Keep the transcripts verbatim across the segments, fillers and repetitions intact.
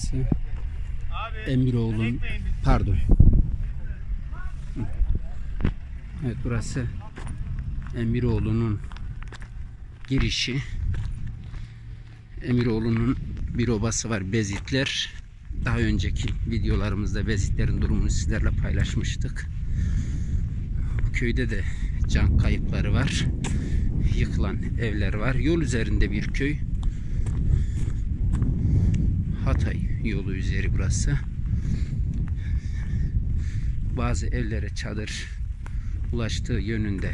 Burası Emiroğlu'nun, pardon. Evet, burası Emiroğlu'nun girişi. Emiroğlu'nun bir obası var, Bezitler. Daha önceki videolarımızda Bezitlerin durumunu sizlerle paylaşmıştık. Bu köyde de can kayıpları var. Yıkılan evler var. Yol üzerinde bir köy. Hatay yolu üzeri burası. Bazı evlere çadır ulaştığı yönünde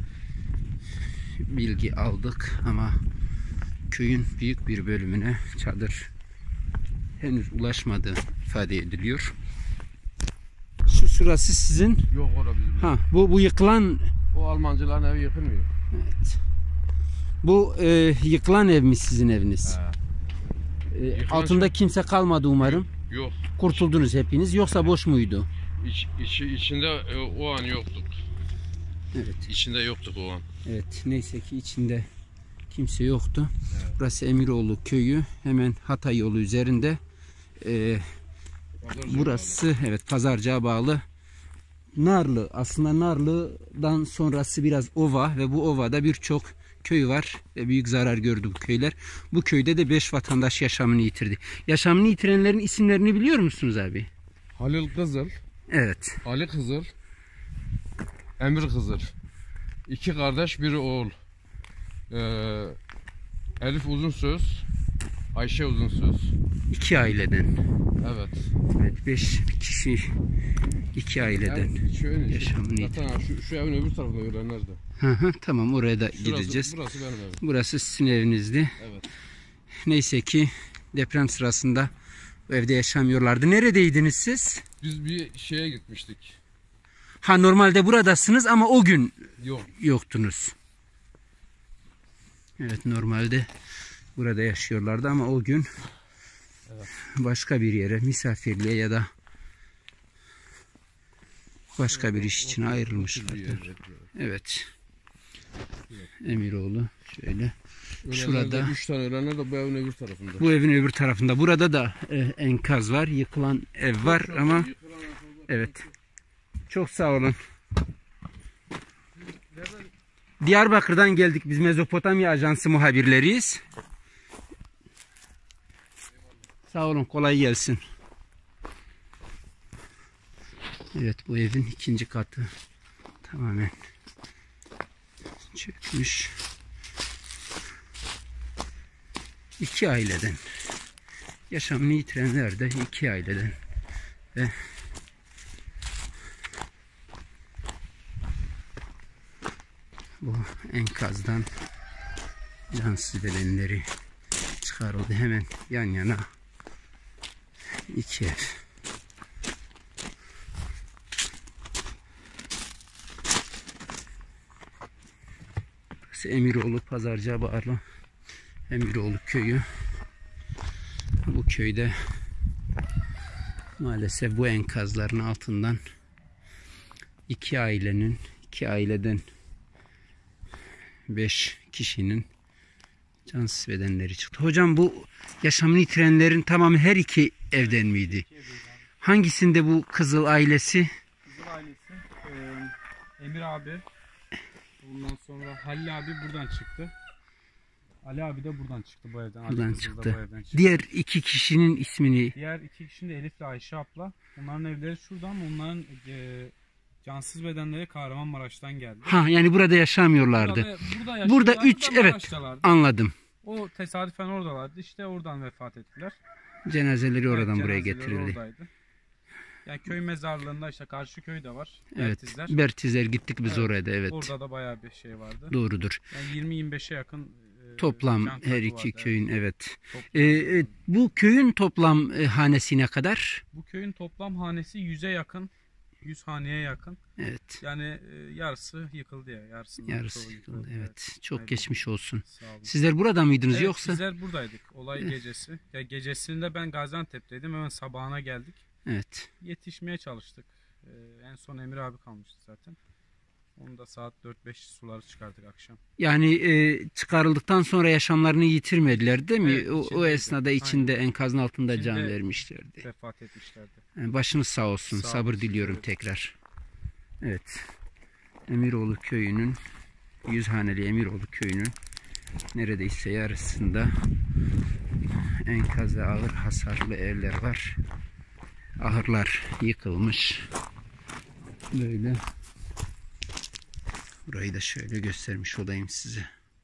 bilgi aldık ama köyün büyük bir bölümüne çadır henüz ulaşmadığı ifade ediliyor. Şu şurası sizin? Yok, orada bizim. Ha, bu bu yıkılan, O Almancıların evi yıkılmıyor. evet. Bu e, yıkılan ev mi sizin eviniz? E, altında şey... kimse kalmadı umarım. Yok. Kurtuldunuz hepiniz, yoksa boş muydu? İç, içi, içinde e, o an yoktuk. Evet. İçinde yoktuk o an. Evet, neyse ki içinde kimse yoktu. Evet. Burası Emiroğlu köyü, hemen Hatay yolu üzerinde. Ee, burası bağlı. Evet, Pazarcık'a bağlı. Narlı, aslında Narlı'dan sonrası biraz ova ve bu ovada birçok köy var ve büyük zarar gördü bu köyler. Bu köyde de beş vatandaş yaşamını yitirdi. Yaşamını yitirenlerin isimlerini biliyor musunuz abi? Halil Kızıl. Evet. Ali Kızıl. Emir Kızıl. İki kardeş, biri oğul. Ee, Elif Uzunsöz, Ayşe Uzunsöz. İki aileden. Evet. Evet, beş kişi iki aileden yani şöyle, yaşamını yitirdi. Şu, şu evin öbür tarafında görenler de. Hı hı, tamam, oraya da Şurası, gideceğiz. Burası benim evim. Burası sizin evinizdi. Evet. Neyse ki deprem sırasında bu evde yaşamıyorlardı. Neredeydiniz siz? Biz bir şeye gitmiştik. Ha, normalde buradasınız ama o gün Yok. yoktunuz. Evet, normalde burada yaşıyorlardı ama o gün evet. başka bir yere misafirliğe ya da başka evet, bir iş için ayrılmışlardı. Evet. Emiroğlu şöyle. Ölenler şurada üç tane ölenler de bu evin öbür tarafında. Bu evin öbür tarafında. Burada da e, enkaz var, yıkılan ev var çok ama çok evet. Çok sağ olun. Diyarbakır'dan geldik. Biz Mezopotamya Ajansı muhabirleriyiz. Sağ olun, kolay gelsin. Evet, bu evin ikinci katı tamamen çökmüş. İki aileden yaşamını yitirenler de iki aileden ve bu enkazdan cansız bedenleri çıkarıldı. Hemen yan yana iki ev. Burası Emiroğlu, Pazarcık'a bağlı Emiroğlu köyü. Bu köyde maalesef bu enkazların altından iki ailenin, iki aileden beş kişinin cansız bedenleri çıktı. Hocam, bu yaşamını yitirenlerin tamamı her iki evden miydi? Hangisinde bu Kızıl ailesi? Kızıl ailesi, e, Emir abi, ondan sonra Halil abi buradan çıktı. Ali abi de buradan çıktı, bu evden. Buradan çıktı. Bu evden çıktı. Diğer iki kişinin ismini? Diğer iki kişinin de Elif ile Ayşe abla. Onların evleri şurada ama onların e, cansız bedenleri Kahramanmaraş'tan geldi. Ha, yani burada yaşamıyorlardı. Burada, burada, burada üç, evet, anladım. O tesadüfen oradalardı. İşte oradan vefat ettiler. Cenazeleri oradan evet, buraya getirildi. Oradaydı. Yani köy mezarlığında işte karşı köy de var. Evet. Bertizler. Bertizler gittik biz evet, oraya da, evet. Orada da bayağı bir şey vardı. Doğrudur. Yani yirmi yirmi beşe yakın e, toplam her iki vardı, köyün, evet. evet. Ee, bu köyün toplam e, hanesi ne kadar? Bu köyün toplam hanesi yüze yakın. yüz haneye yakın. Evet. Yani e, yarısı yıkıldı ya. Yarısı yarısı yıkıldı, yıkıldı. Evet. evet. Çok Hayırlı geçmiş olsun. olsun. Sizler burada mıydınız evet, yoksa? Bizler buradaydık. Olay gecesi. Ya gecesinde ben Gaziantep'teydim. Hemen sabahına geldik. Evet. Yetişmeye çalıştık. Ee, en son Emir abi kalmıştı zaten. Onu da saat dört beş suları çıkarttık akşam. Yani e, çıkarıldıktan sonra yaşamlarını yitirmediler değil mi? Evet, o, o içindeydi. esnada içinde Aynen. enkazın altında İçinde can vermişlerdi. Vefat etmişlerdi. Yani başınız sağ olsun. Sağ Sabır olsun, diliyorum evet. tekrar. Evet. Emiroğlu köyünün Yüzhaneli Emiroğlu köyünün neredeyse yarısında enkazda ağır hasarlı evler var. Ahırlar yıkılmış. Böyle. Burayı da şöyle göstermiş olayım size.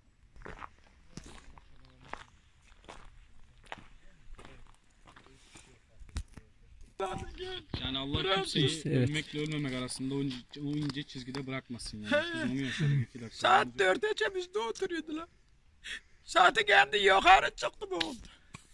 Yani Allah kimseyi İşte evet. ölmekle ölmemek arasında o ince, o ince çizgide bırakmasın yani. Biz onu yaşadık iki dakika. Saat dörde bizde oturuyordular. Saati kendi yukarı çıktı bu oldu.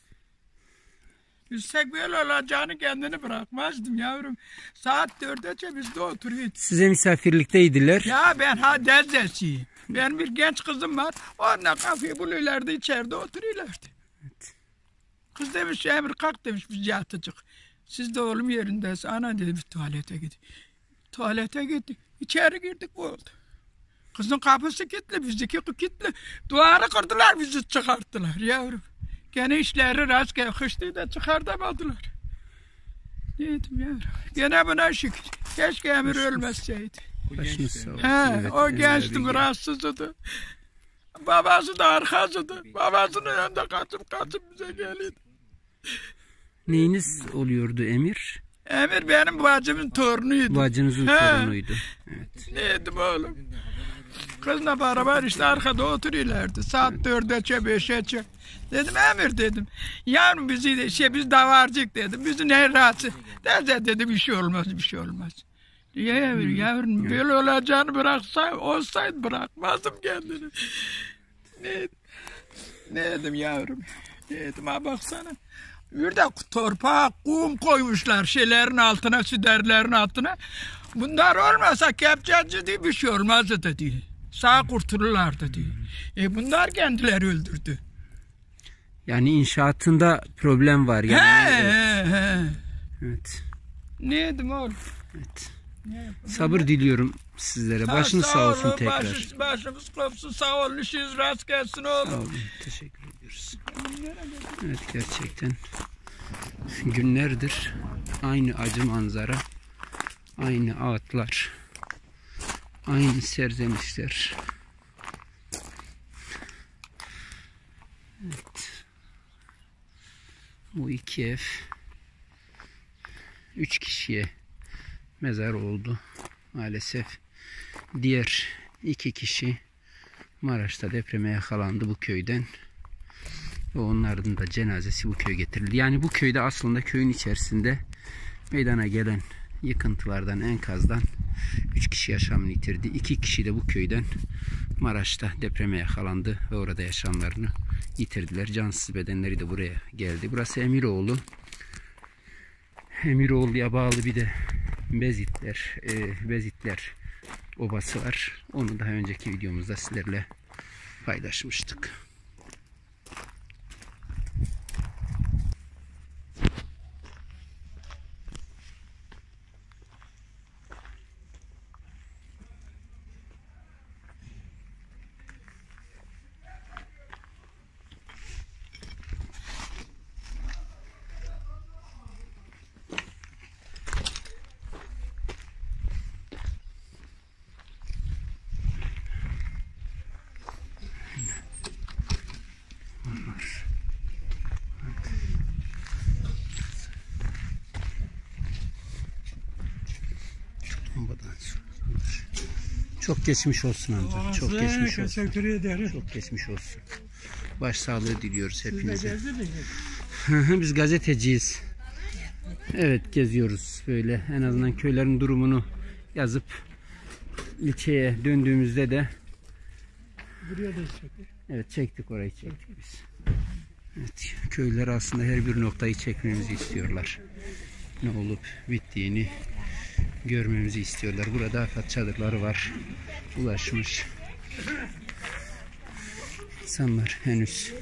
Bilsek böyle olacağını kendini bırakmazdım yavrum. Saat dörde bizde oturuyordu. Size misafirlikteydiler. Ya ben ha dezdesiyim. Benim bir genç kızım var. Onunla kafayı buluyorlardı, içeride oturuyorlardı. Evet. Kız demiş Emir kalk demiş biz yatacak. Siz de oğlum yerindeyiz. Ana dedi bir tuvalete git. Tuvalete gittik. İçeri girdik bu oldu. Kızın kapısı kilitli, bizdeki kilitli. Duvarı kırdılar, bizi çıkarttılar yavrum. Gene işleri rastgele kıştı da çıkartamadılar. Ne dedim yavrum? Gene buna şükür. Keşke Emir ölmezseydi. Başınız sağ olsun. He, Evet, o Emre gençti, abi. rahatsızdı. Babası da arkasıydı. Babasının yanında kaçıp kaçıp bize geliyordu. Neyiniz oluyordu Emir? Emir benim bacımın torunuydu. Bacınızın He. torunuydu. Evet. Neydim oğlum? Kızla beraber işte arkada oturuyorlardı. Saat dörde çe beşe çe. Dedim Emir dedim. Yavrum bizi de şey biz davarcık dedim. Bizi ne rahatsız. Derse dedi bir şey olmaz bir şey olmaz. Niye Emir yavrum böyle olacağını bıraksa olsaydı bırakmazdım kendini. Ne, ne dedim yavrum? Ne dedim ha baksana. Bir de torpağa kum koymuşlar şeylerin altına, süderlerin altına. Bunlar olmasa kepçeci diye bir şey olmazdı dedi. Sağ kurtulurlardı diye. E bunlar kendileri öldürdü. Yani inşaatında problem var yani. He Evet. he he. Evet. Ne dedim oğlum? Evet. Ne yapayım? Sabır diliyorum sizlere. Ha, Başınız sağ olsun olun, tekrar. Baş, başımız kopsun sağ olun. İşiniz rast gelsin oğlum. Sağ olun. Teşekkür ediyoruz. Evet gerçekten günlerdir aynı acı manzara, aynı ağıtlar, aynı serzenişler. Evet. Bu iki ev üç kişiye mezar oldu maalesef. Diğer iki kişi Maraş'ta depreme yakalandı bu köyden. Ve onların da cenazesi bu köye getirildi. Yani bu köyde aslında köyün içerisinde meydana gelen yıkıntılardan, enkazdan üç kişi yaşamını yitirdi. iki kişi de bu köyden Maraş'ta depreme yakalandı ve orada yaşamlarını yitirdiler. Cansız bedenleri de buraya geldi. Burası Emiroğlu. Emiroğlu'ya bağlı bir de Bezitler, e, Bezitler obası var. Onu daha önceki videomuzda sizlerle paylaşmıştık. Çok geçmiş olsun amca. Çok geçmiş olsun. Teşekkür ederim. Çok geçmiş olsun. Başsağlığı diliyoruz hepinize. Gezdiniz mi? Biz gazeteciyiz. Evet geziyoruz böyle. En azından köylerin durumunu yazıp ilçeye döndüğümüzde de Buraya da çektik. evet çektik orayı çektik biz. Evet, köyler aslında her bir noktayı çekmemizi istiyorlar. Ne olup bittiğini görmemizi istiyorlar. Burada afet çadırları var. Ulaşmış. İnsanlar henüz.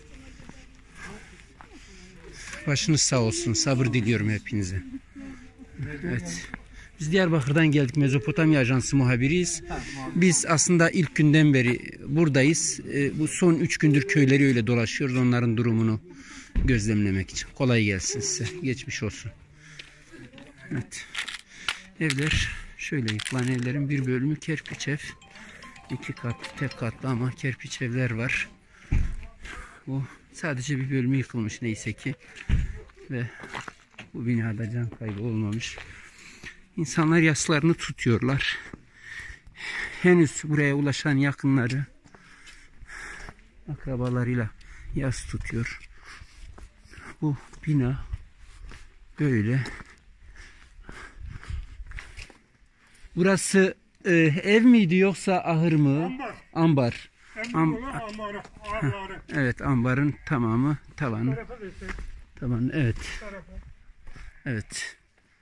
Başınız sağ olsun. Sabır diliyorum hepinize. Evet. Biz Diyarbakır'dan geldik. Mezopotamya Ajansı muhabiriyiz. Biz aslında ilk günden beri buradayız. E, bu son üç gündür köyleri öyle dolaşıyoruz. Onların durumunu gözlemlemek için. Kolay gelsin size. Geçmiş olsun. Evet. Evler şöyle yıkılan evlerin bir bölümü kerpiç ev. İki katlı, tek katlı ama kerpiç evler var. Bu sadece bir bölümü yıkılmış neyse ki. Ve bu binada can kaybı olmamış. İnsanlar yaslarını tutuyorlar. Henüz buraya ulaşan yakınları akrabalarıyla yas tutuyor. Bu bina böyle. Burası e, ev miydi yoksa ahır mı? Ambar. Ambar. Am Ambarı, ağırları. evet, ambarın tamamı, tavanı. Tavanı, evet. Evet.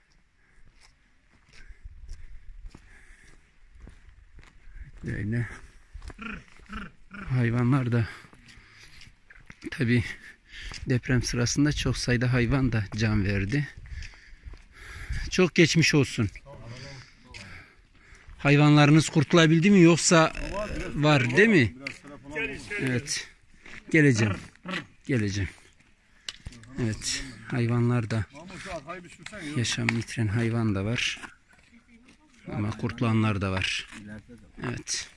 Böyle. Hayvanlar da tabi deprem sırasında çok sayıda hayvan da can verdi. Çok geçmiş olsun. Hayvanlarınız kurtulabildi mi yoksa var değil mi? Evet. Geleceğim. Geleceğim. Evet. Hayvanlar da yaşam yitiren hayvan da var. Ama kurtulanlar da var. Evet.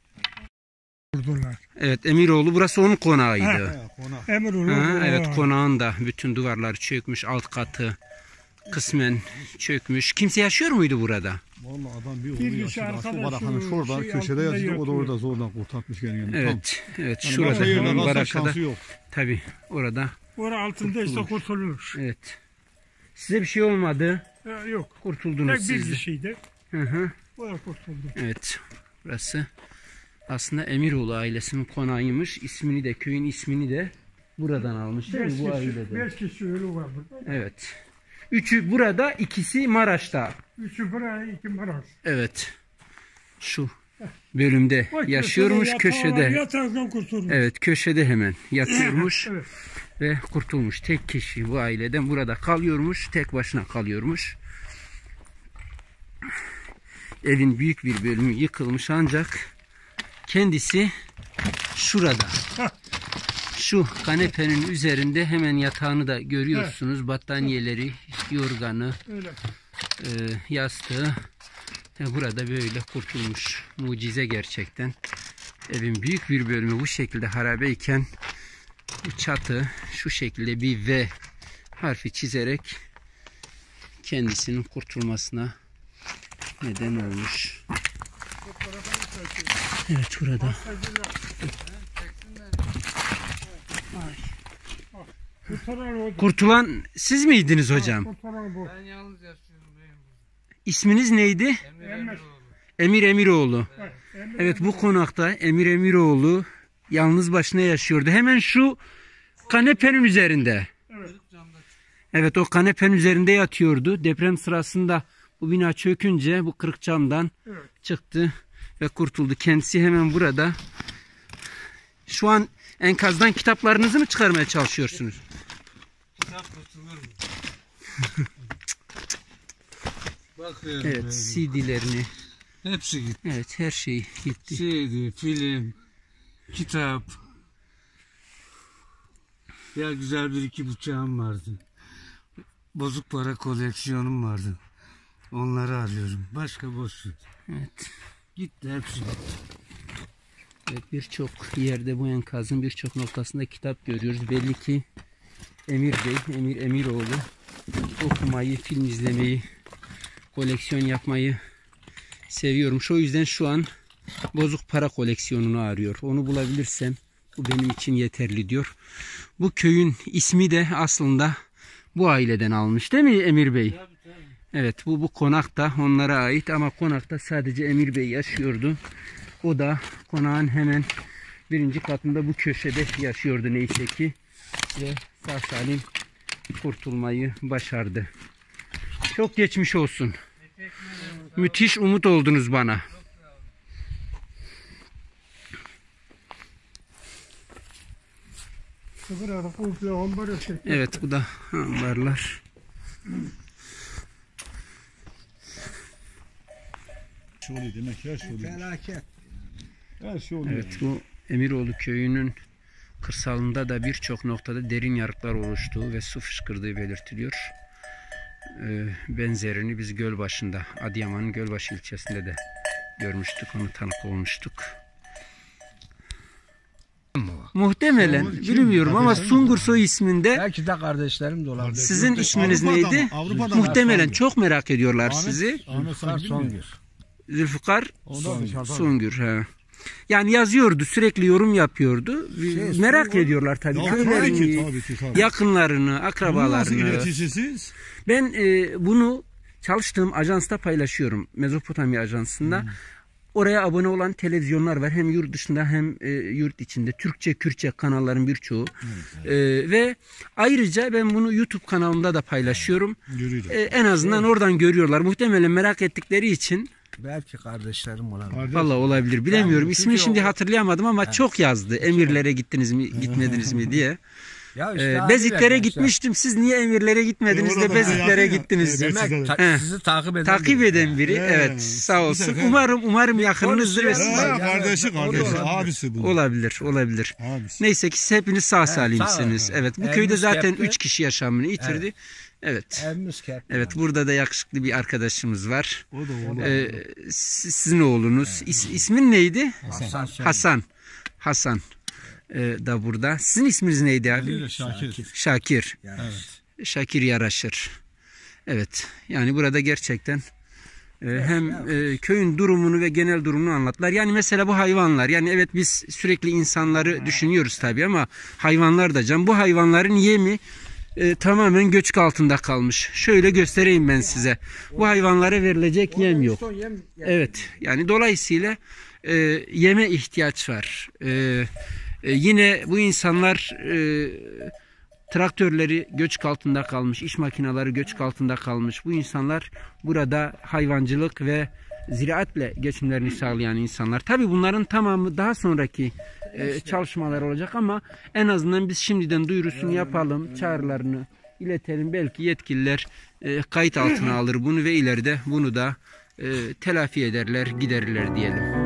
Evet, Emiroğlu burası onun konağıydı. Emiroğlu. Ha, evet, konağında bütün duvarlar çökmüş, alt katı kısmen çökmüş. Kimse yaşıyor muydu burada? Vallahi adam bir Bir oğlu kişi yaşadı. arkadaşı Bana hani şurada şey köşede altında yazıyor. O da yatıyor. orada zordan kurtarmış kendini. Evet, evet, Yani şurada başka yerine hemen kalsa barakada. şansı yok. Tabi orada. Orada altındaysa kurtulur. Evet. Size bir şey olmadı. Ha, yok. Kurtuldunuz Tek bir siz de. kişiydi. Hı hı. O da kurtuldu. Evet. Burası aslında Emiroğlu ailesinin konağıymış. İsmini de, köyün ismini de buradan almış değil Beş mi bu kişi, ailede? beş kişi ölü var burada. Evet. Üçü burada, ikisi Maraş'ta. Üçü buraya, iki Maraş. Evet. Şu bölümde O yaşıyormuş köşede, yatağı var, köşede. Yatağından kurtulmuş. Evet, köşede hemen yatıyormuş Evet. ve kurtulmuş. Tek kişi bu aileden burada kalıyormuş, tek başına kalıyormuş. Evin büyük bir bölümü yıkılmış ancak kendisi şurada. Şu kanepenin üzerinde hemen yatağını da görüyorsunuz. Battaniyeleri, yorganı, Öyle. e, yastığı. Ve burada böyle kurtulmuş. Mucize gerçekten. Evin büyük bir bölümü bu şekilde harabeyken bu çatı şu şekilde bir V harfi çizerek kendisinin kurtulmasına neden olmuş. Evet, burada. Kurtaran o. Kurtulan siz miydiniz hocam? Kurtaran bu. Ben yalnız yaşıyorum beyim. İsminiz neydi? Emir Emir. Emiroğlu. Emir Emiroğlu. Evet, Emir Evet, bu konakta Emir Emiroğlu yalnız başına yaşıyordu. Hemen şu kanepenin üzerinde. Evet, o kanepenin üzerinde yatıyordu. Deprem sırasında bu bina çökünce bu kırık camdan Evet. çıktı ve kurtuldu. Kendisi hemen burada. Şu an enkazdan kitaplarınızı mı çıkarmaya çalışıyorsunuz? Kitap kurtulur mu? Bakıyorum. Evet, C D'lerini. Hepsi gitti. Evet, her şey gitti. C D, film, kitap. Ya güzel bir iki bıçağım vardı. Bozuk para koleksiyonum vardı. Onları arıyorum. Başka boş yok. Evet. Gitti, hepsi gitti. Evet, birçok yerde bu enkazın birçok noktasında kitap görüyoruz. Belli ki Emir Bey, Emir Emiroğlu okumayı, film izlemeyi, koleksiyon yapmayı seviyormuş. O yüzden şu an bozuk para koleksiyonunu arıyor. Onu bulabilirsem bu benim için yeterli diyor. Bu köyün ismi de aslında bu aileden almış değil mi Emir Bey? Evet, bu bu konak da onlara ait ama konakta sadece Emir Bey yaşıyordu. O da konağın hemen birinci katında bu köşede yaşıyordu neyse ki. Ve sağ salim kurtulmayı başardı. Çok geçmiş olsun. Müthiş umut oldunuz bana. Burada komple ambarı çekti. Evet, bu da ambarlar. şey oluyor demek ki her şey oluyor. Felaket. Her şey oluyor. Evet, bu Emiroğlu köyünün kırsalında da birçok noktada derin yarıklar oluştuğu ve su fışkırdığı belirtiliyor. Ee, benzerini biz Gölbaşı'nda, Adıyaman'ın Gölbaşı ilçesinde de görmüştük, onu tanık olmuştuk. Muhtemelen bilmiyorum ama Sungursoy isminde. Belki de kardeşlerim de olabilir. Sizin isminiz Avrupa'da neydi? mı? Avrupa'da Muhtemelen mı? çok merak ediyorlar Ahmet- sizi. Ahmet sanki bilmiyor. Zülfikar Ondan dışarıda. Songür. He. Yani yazıyordu, sürekli yorum yapıyordu. Merak ediyorlar tabii Ya tabii ki, köylerini, tabii ki, tabii. yakınlarını, Nasıl akrabalarını. iletişimsiz? Ben e, bunu çalıştığım ajansta paylaşıyorum. Mezopotamya Ajansı'nda. Oraya abone olan televizyonlar var. Hem yurt dışında hem e, yurt içinde. Türkçe, Kürtçe kanalların birçoğu. E, ve ayrıca ben bunu YouTube kanalımda da paylaşıyorum. Görüyorum. E, en azından oradan görüyorlar. Muhtemelen merak ettikleri için. Belki kardeşlerim olabilir. Kardeş, Vallahi olabilir. Bilemiyorum. Yani İsmini çünkü şimdi o- hatırlayamadım ama çok yazdı. Emirlere gittiniz mi, gitmediniz mi diye. Ya Ee, abi Beziklere vermişler. gitmiştim. Siz niye Emirlere gitmediniz E, de orada Beziklere yazıyor ya. gittiniz? E, ben Demek size- ta- He. sizi takip eden Takip biri. eden biri. He. Evet. Sağ olsun. sefer- Umarım umarım yakınınızdır ve konuşuyor. siz- Ha, Yani- kardeşi O da kardeşi olabilir. abisi bu. olabilir. Olabilir. Abisi. Neyse ki siz hepiniz sağ salimsiniz. sağ olun. Evet. Bu Eliniz köyde zaten kepti. üç kişi yaşamını yitirdi. Evet. Evimiz kep. Evet. Burada da yakışıklı bir arkadaşımız var. O da oğlu. Ee, siz- sizin oğlunuz. İs- ismin neydi? Hasan. Hasan. Hasan. Ee, da burada. Sizin isminiz neydi abi? Şakir. Şakir. Şakir. Evet. Şakir Yaraşır. Evet. Yani burada gerçekten e, hem e, köyün durumunu ve genel durumunu anlattılar. Yani mesela bu hayvanlar. Yani evet biz sürekli insanları düşünüyoruz tabii ama hayvanlar da can. Bu hayvanların yemi e, tamamen göçük altında kalmış. Şöyle göstereyim ben size. Bu hayvanlara verilecek yem yok. Evet. Yani dolayısıyla e, yeme ihtiyaç var. E, e, yine bu insanlar e, traktörleri göçük altında kalmış, iş makineleri göçük altında kalmış. Bu insanlar burada hayvancılık ve ziraatle geçimlerini sağlayan insanlar. Tabii bunların tamamı daha sonraki e, çalışmalar olacak ama en azından biz şimdiden duyurusunu yapalım, çağrılarını iletelim. Belki yetkililer e, kayıt altına alır bunu ve ileride bunu da e, telafi ederler, giderirler diyelim.